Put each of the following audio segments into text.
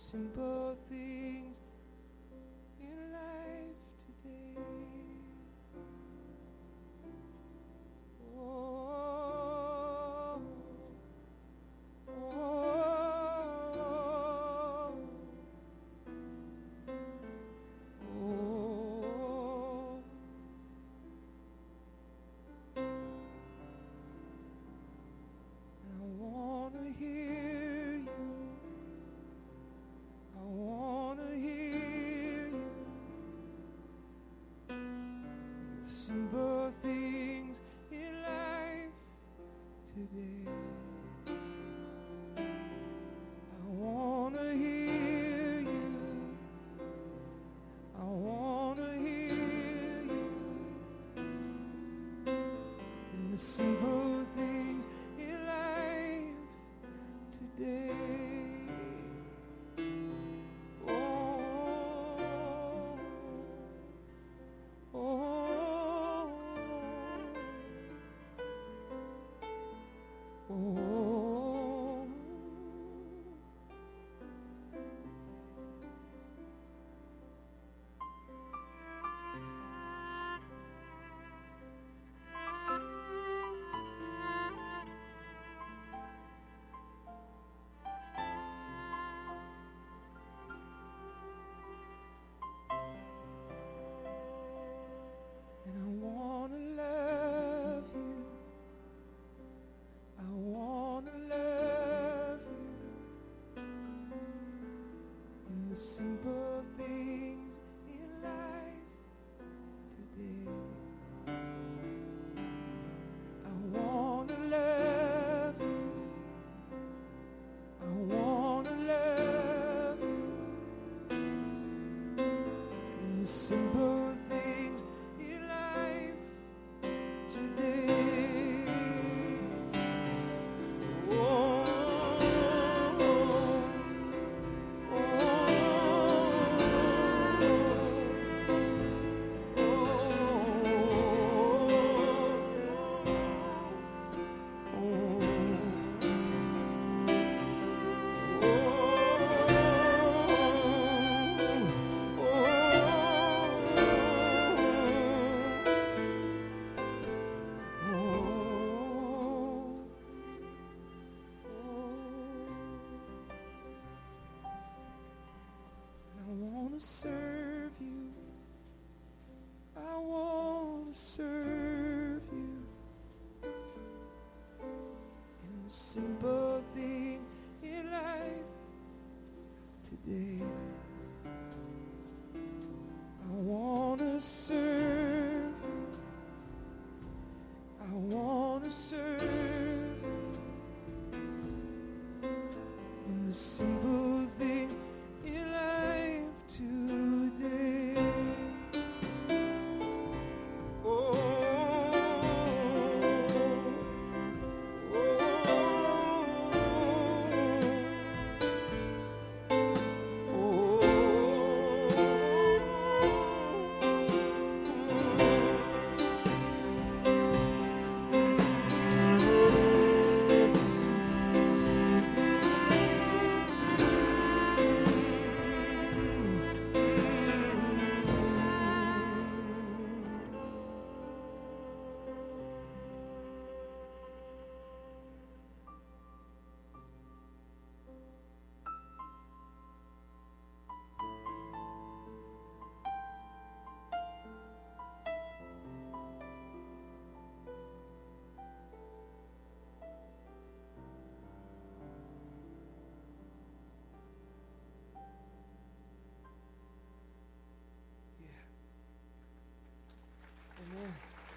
simple things in life today. Oh, oh, oh, oh. And I want to hear you. I want to hear you. Simple things in life today. I want to hear you. I want to hear you. In the simple things in life today. Oh, oh, oh, oh. And I want to love you. I want to love you. In the simple things in life today. I want to love you. I want to love you. In the simple things in life today. Oh, oh, oh, I want to serve you. I want to serve you. In the simple thing in life today. I want to serve you. I want to serve you. In the simple thing in life today. Oh, oh, Amen.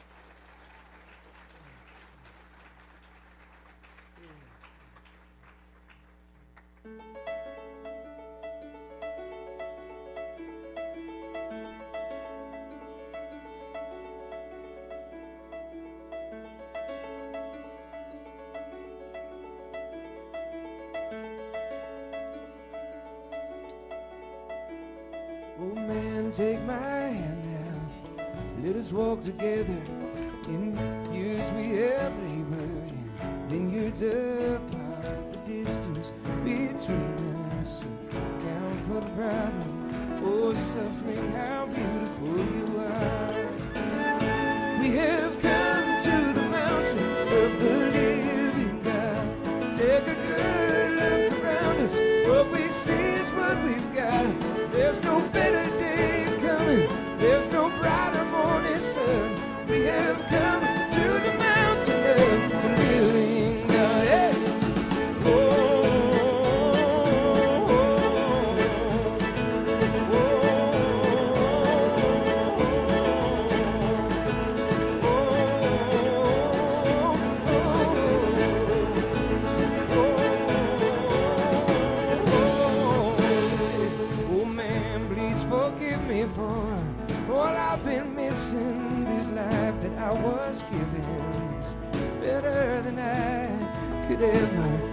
Oh man, take my hand now. Let us walk together in years we have labored in vineyards apart. The distance between us, so count for the problem. Oh, suffering, how beautiful you are. We have come to the mountain of the living God. Take a good look around us. What we see is what we've got. There's no better day coming. There's no brighter morning sun. We have come to the mountain of the living God. Hey. For all I've been missing, this life that I was given is better than I could ever